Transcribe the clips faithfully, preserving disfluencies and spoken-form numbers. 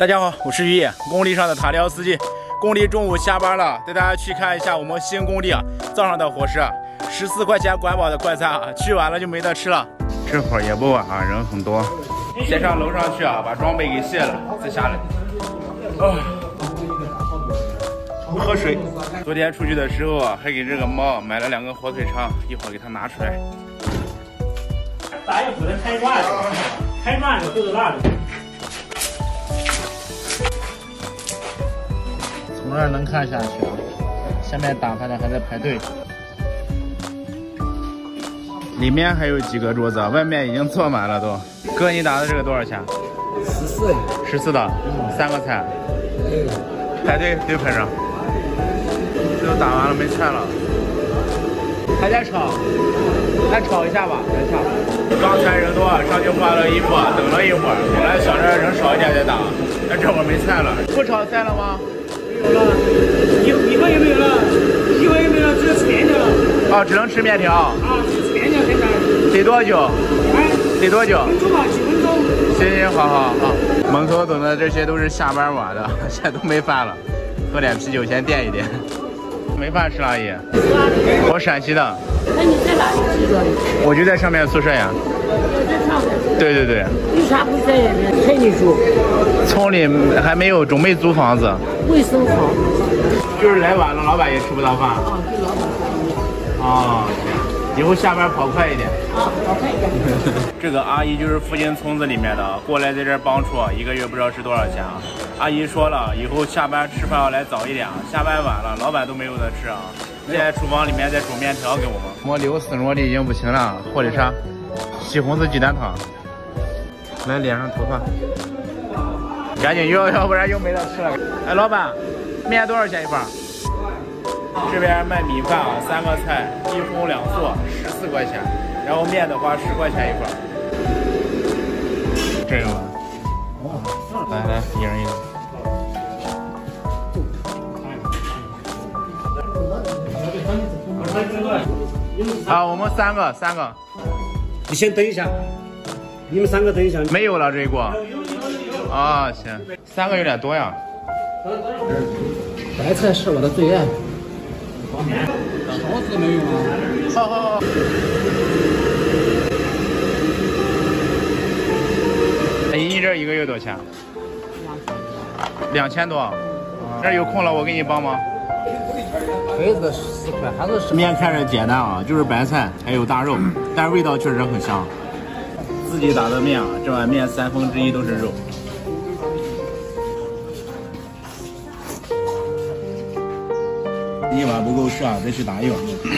大家好，我是于野，工地上的塔吊司机。工地中午下班了，带大家去看一下我们新工地啊，早上的伙食，十四块钱管饱的快餐啊，去晚了就没得吃了。这会儿也不晚啊，人很多。先上楼上去啊，把装备给卸了，再下来。哦，喝水。昨天出去的时候啊，还给这个猫买了两根火腿肠，一会儿给它拿出来。 打一股的开挂的，开挂的都是辣的。 从这儿能看下去，下面打饭的还在排队。 里面还有几个桌子，外面已经坐满了都。哥，你打的这个多少钱？ 十四， 十四的，嗯、三个菜。嗯、排队队排上。这都打完了，没菜了。还在炒，再炒一下吧，等一下。刚才人多，上去换了衣服，等了一会儿。本来想着人少一点再打，但这会儿没菜了。不炒菜了吗？ 没有了，米米饭也没有了，米饭也没有了，只能吃面条了。 哦，只能吃面条。 啊，只吃面条现在。 得多久？ 哎， 得多久？ 分钟吧，几分钟。 行行，好好好。门口等的这些都是下班晚的，现在都没饭了，喝点啤酒先垫一垫。没饭吃了，阿姨。我陕西的。 那你在哪里住的？ 我就在上面宿舍呀。 在上面。 对对对。 为啥不在村里住？ 村里还没有，准备租房子。 卫生好， 就是来晚了，老板也吃不到饭。 啊，给老板做。 哦，以后下班跑快一点。 啊，跑快一点。 这个阿姨就是附近村子里面的，过来在这儿帮助，一个月不知道是多少钱啊。阿姨说了，以后下班吃饭要来早一点啊，下班晚了，老板都没有得吃啊。现在厨房里面在煮面条给我们。磨流丝磨的已经不行了，火腿肠、西红柿鸡蛋汤，来脸上头发。 赶紧要，要不然又没得吃了。哎，老板，面多少钱一份？这边卖米饭啊，三个菜，一荤两素，十四块钱。然后面的话，十块钱一份。这个吧，来来，一人一个。好，我们三个，三个。 你先等一下，你们三个等一下。 没有了这一锅。 啊、哦，行，三个有点多呀。 白菜是我的最爱。勺子没有吗？ 好好好。阿姨，你这一个月多少钱？两千多。啊、这有空了，我给你帮忙。 锤子十四块，还是面看着简单啊，就是白菜还有大肉，但是味道确实很香。自己打的面啊，这碗面三分之一都是肉。 一碗不够吃啊，再去打一碗。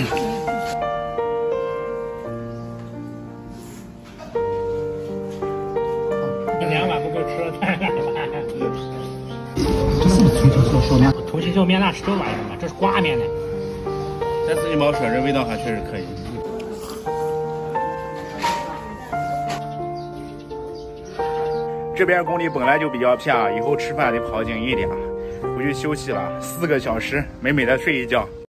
两碗不够吃了，太难了。 这是不是重庆小小面？ 重庆小面那是这玩意儿吗？这是挂面的。 再自己包说，这味道还确实可以。这边工地本来就比较偏啊，以后吃饭得跑紧一点。 回去休息了四个小时，美美的睡一觉。